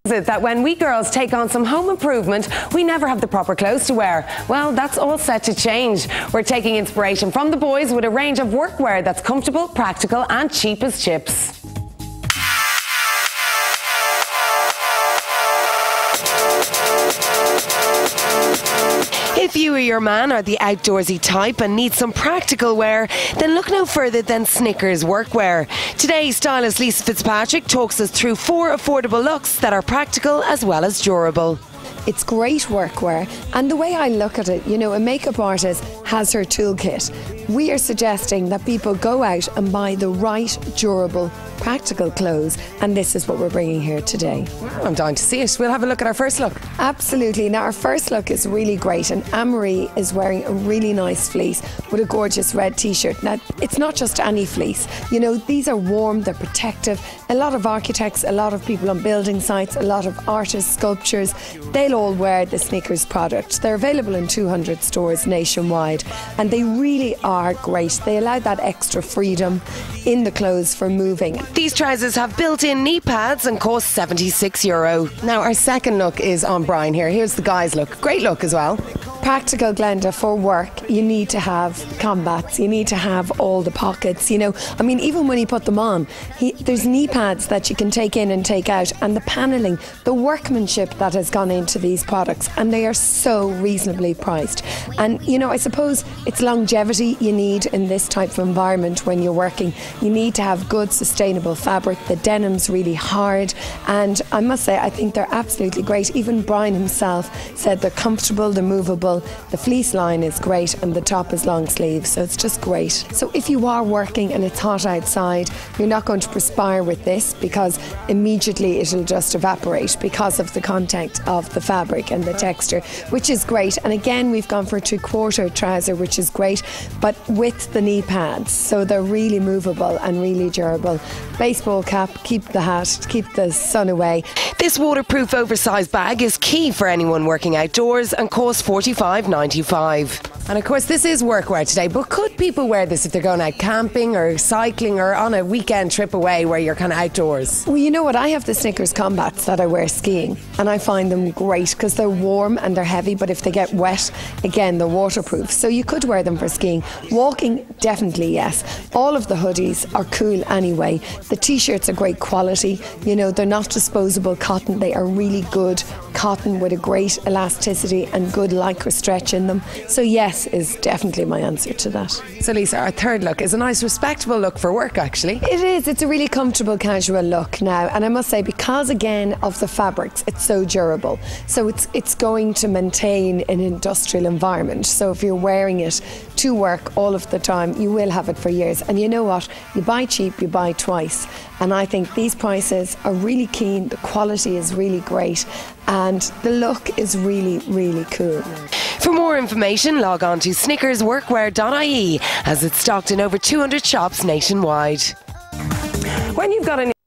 Is it that when we girls take on some home improvement, we never have the proper clothes to wear? Well, that's all set to change. We're taking inspiration from the boys with a range of workwear that's comfortable, practical and cheap as chips. If you or your man are the outdoorsy type and need some practical wear, then look no further than Snickers Workwear. Today, stylist Lisa Fitzpatrick talks us through 4 affordable looks that are practical as well as durable. It's great workwear, and the way I look at it, you know, a makeup artist has her toolkit. We are suggesting that people go out and buy the right, durable, practical clothes, and this is what we're bringing here today. Wow, I'm dying to see it. We'll have a look at our first look. Absolutely. Now, our first look is really great, and Anne-Marie is wearing a really nice fleece with a gorgeous red t-shirt. Now, it's not just any fleece. You know, these are warm, they're protective. A lot of architects, a lot of people on building sites, a lot of artists, sculptures, they'll all wear the Snickers product. They're available in 200 stores nationwide, and they really are great. They allow that extra freedom in the clothes for moving. These trousers have built-in knee pads and cost €76. Now, our second look is on Brian here. Here's the guy's look. Great look as well. Practical, Glenda, for work, you need to have combats, you need to have all the pockets, you know. I mean, even when he put them on, there's knee pads that you can take in and take out, and the panelling, the workmanship that has gone into these products, and they are so reasonably priced. And, you know, I suppose it's longevity you need in this type of environment when you're working. You need to have good, sustainable fabric. The denim's really hard, and I must say, I think they're absolutely great. Even Brian himself said they're comfortable, they're movable. The fleece line is great, and the top is long sleeves, so it's just great. So if you are working and it's hot outside, you're not going to perspire with this, because immediately it'll just evaporate because of the contact of the fabric and the texture, which is great. And again, we've gone for a 3/4 trouser, which is great, but with the knee pads, so they're really movable and really durable. Baseball cap, keep the hat, keep the sun away. This waterproof oversized bag is key for anyone working outdoors and costs $45.95. And of course, this is workwear today, but could people wear this if they're going out camping or cycling or on a weekend trip away where you're kind of outdoors? Well, you know what? I have the Snickers combats that I wear skiing, and I find them great because they're warm and they're heavy, but if they get wet, again, they're waterproof. So you could wear them for skiing. Walking, definitely yes. All of the hoodies are cool anyway. The t-shirts are great quality. You know, they're not disposable cotton. They are really good cotton with a great elasticity and good lycra stretch in them. So yes, is definitely my answer to that. So Lisa, our third look is a nice respectable look for work, actually. It is. It's a really comfortable casual look now, and I must say, because again of the fabrics, it's so durable, so it's going to maintain an industrial environment. So if you're wearing it to work all of the time, you will have it for years. And you know what, you buy cheap, you buy twice, and I think these prices are really keen. The quality is really great, and the look is really, really cool. For more information, log on to snickersworkwear.ie, as it's stocked in over 200 shops nationwide. When you've got a